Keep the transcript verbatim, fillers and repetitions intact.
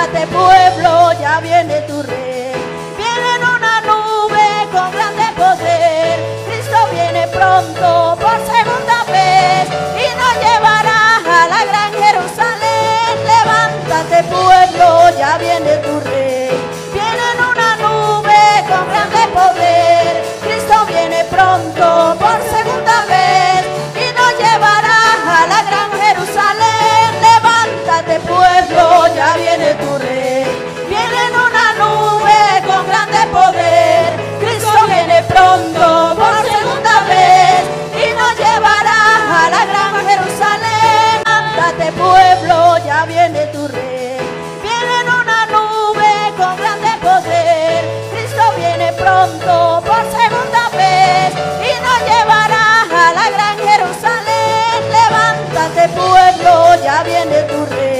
levántate pueblo, ya viene tu rey. Viene en una nube con grande poder, Cristo viene pronto por segunda vez y nos llevará a la gran Jerusalén. Levántate pueblo, ya viene tu rey. Viene en una nube con grande poder, Cristo viene pronto por segunda vez y nos llevará a la gran Jerusalén. Levántate pueblo, ya viene tu rey. Viene en una nube con grande poder, Cristo viene pronto por segunda vez y nos llevará a la gran Jerusalén. Levántate pueblo, ya viene tu rey. Viene en una nube con grande poder, Cristo viene pronto por segunda vez y nos llevará a la gran Jerusalén. Levántate pueblo, ya viene tu rey.